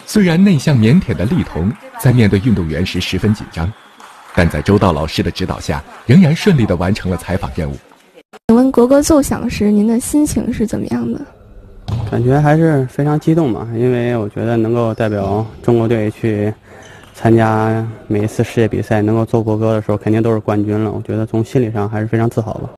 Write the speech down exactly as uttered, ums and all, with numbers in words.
虽然内向腼腆的丽彤在面对运动员时十分紧张，但在周道老师的指导下，仍然顺利地完成了采访任务。 请问国歌奏响时，您的心情是怎么样的？ 感觉还是非常激动吧，因为我觉得能够代表中国队去参加每一次世界比赛，能够奏国歌的时候，肯定都是冠军了。我觉得从心理上还是非常自豪吧。